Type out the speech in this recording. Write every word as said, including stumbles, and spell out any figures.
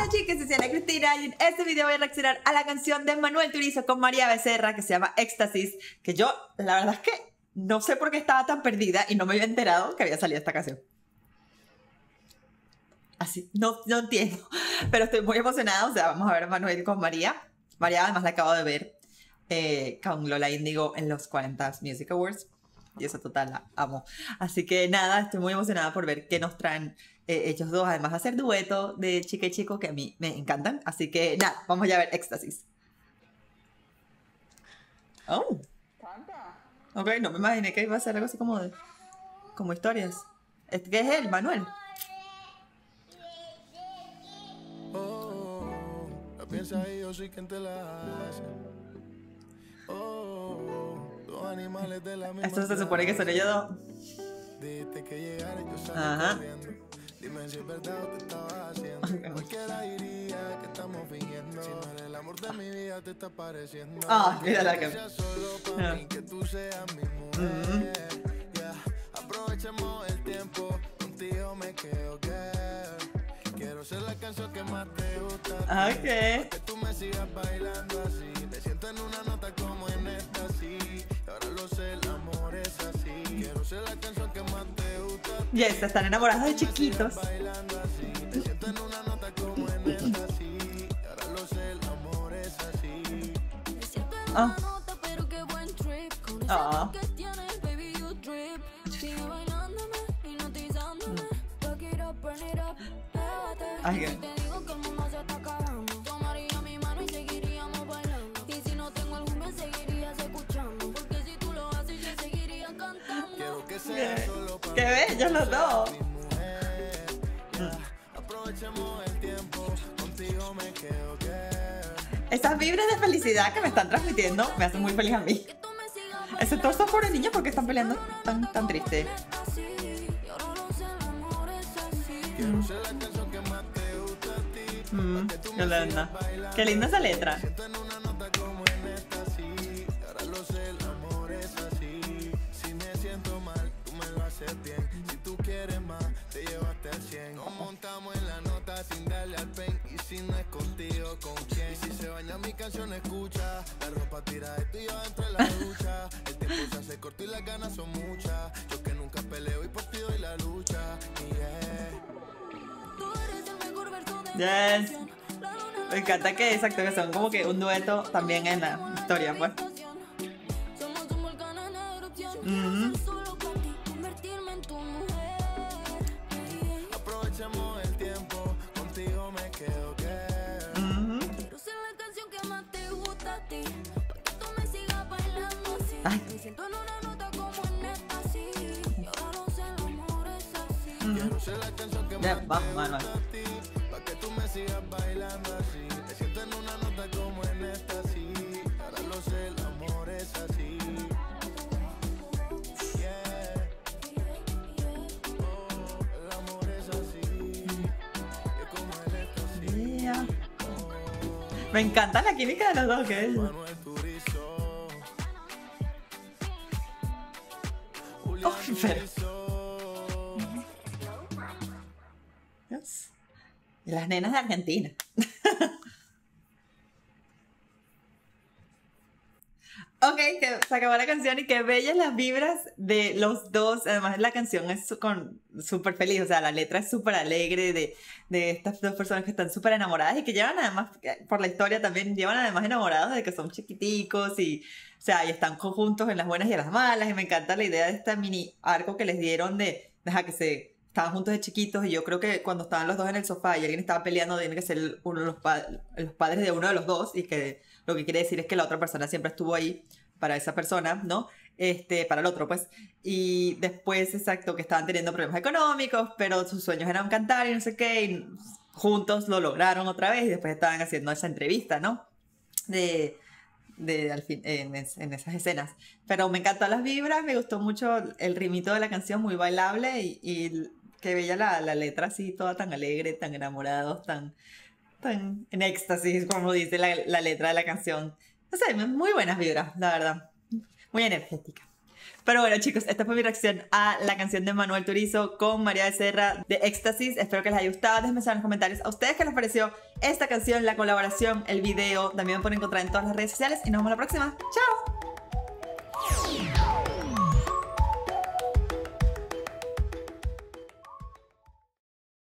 Hola chicas, soy Ana Cristina y en este video voy a reaccionar a la canción de Manuel Turizo con María Becerra que se llama Éxtasis, que yo la verdad es que no sé por qué estaba tan perdida y no me había enterado que había salido esta canción. Así, no, no entiendo, pero estoy muy emocionada. O sea, vamos a ver a Manuel con María. María además la acabo de ver eh, con Lola Índigo en los cuarenta Music Awards y eso total la amo. Así que nada, estoy muy emocionada por ver qué nos traen eh, ellos dos, además de hacer dueto de chica y chico que a mí me encantan. Así que nada, vamos ya a ver Éxtasis. Oh, ok, no me imaginé que iba a ser algo así como de como historias. ¿Qué es él, Manuel? Piensa y yo soy quien te la hace. Oh, dos animales de la misma. Esto se supone que son ellos dos. Dijiste que llegara y yo salí corriendo. Dime si es verdad o te estaba haciendo. Cualquiera diría que estamos fingiendo. Si no eres el amor de mi vida te está pareciendo. Ah, mira la que sea solo para mí, que tú seas mi mujer. Yeah. Aprovechemos el tiempo. Contigo me quedo que quiero ser la canción que más te gusta. Ok. Que tú me sigas bailando así. Te siento en una nota como en esta, sí. Ahora lo sé, el amor es así. Quiero ser la canción que más te gusta. Yes, están enamorados de chiquitos. Bailando así. Te siento en una nota como en esta, sí. Ahora lo sé, el amor es así. Me siento en Ah. una nota, pero qué buen trip. Con ese Ah. look que tienes, baby, you drip. Sigue bailándome, hipnotizándome. Fuck it up, burn it up. Ay, Y qué- si te digo que el mundo se está acabando, tomaría mi mano y seguiríamos bailando. Y si no tengo algún me seguirías escuchando. Porque si tú lo haces, yo seguiría cantando. Quiero que sea solo para Qué bellos los dos. mi mujer. Yeah. Aprovechemos el tiempo. Contigo me quedo que Esas vibras de felicidad que me están transmitiendo me hacen muy feliz a mí. Que tú me sigas Excepto estos pobres niños porque están peleando tan, tan triste. así. Y ahora lo sé, el amor es así. quiero ser la canción que más te gusta a ti. Mm, qué linda. Qué linda esa letra. Siento en una nota como en esta, sí. Ahora lo sé, el amor es así. Si me siento mal, tú me lo haces bien. Si tú quieres más, te llevaste al cien. Nos montamos en la nota sin darle al pen. Y si no es contigo, ¿con quién? Y si se baña mi canción, escucha. La ropa tira de tú y yo dentro de la ducha. El tiempo se hace corto y las ganas son muchas. Yo que nunca peleo y por ti doy la lucha. Yeah. Tú eres el mejor verso de Yes. mi canción. La luna Me encanta que, exacto, que son como que un dueto también en la historia, pues. somos un volcán en erupción. Ujú. Quiero ser solo para ti, convertirme en tu mujer. Aprovechemos el tiempo. Contigo me quedo que Ujú. Quiero ser la canción que más te gusta a ti, para que tú me sigas bailando así. Ay. Me siento en una nota como en esta, sí. Y ahora lo sé, el amor es así. quiero ser la canción que Ya, más vamos, Manuel. pa' que tú me sigas bailando así. Te siento en una nota como en esta, sí. Ahora lo sé, el amor es así. Yeah. Oh, el amor es así. Es como el éxtasis. Yeah. Me encanta la química de los dos, que es. Manuel Turizo. Oh, pero- Yes. Y las nenas de Argentina. Ok, que se acabó la canción y qué bellas las vibras de los dos. Además, la canción es su- con súper feliz, o sea, la letra es súper alegre de, de estas dos personas que están súper enamoradas y que llevan además, eh, por la historia también, llevan además enamorados de que son chiquiticos y, o sea, y están juntos en las buenas y en las malas. Y me encanta la idea de este mini arco que les dieron de, deja que se estaban juntos de chiquitos y yo creo que cuando estaban los dos en el sofá y alguien estaba peleando, tiene que ser el- uno de los, pa- los padres de uno de los dos y que lo que quiere decir es que la otra persona siempre estuvo ahí para esa persona, ¿no? Este, para el otro, pues. Y después, exacto, que estaban teniendo problemas económicos, pero sus sueños eran cantar y no sé qué, y juntos lo lograron otra vez y después estaban haciendo esa entrevista, ¿no? De, de al fin, en, es- en esas escenas. Pero me encantó las vibras, me gustó mucho el ritmito de la canción, muy bailable y, y qué bella la, la letra así, toda tan alegre, tan enamorados, tan, tan en éxtasis, como dice la, la letra de la canción. No sé, muy buenas vibras, la verdad. Muy energética. Pero bueno, chicos, esta fue mi reacción a la canción de Manuel Turizo con María Becerra de Éxtasis. Espero que les haya gustado. Déjenme saber en los comentarios a ustedes qué les pareció esta canción, la colaboración, el video. También me pueden encontrar en todas las redes sociales y nos vemos la próxima. ¡Chao!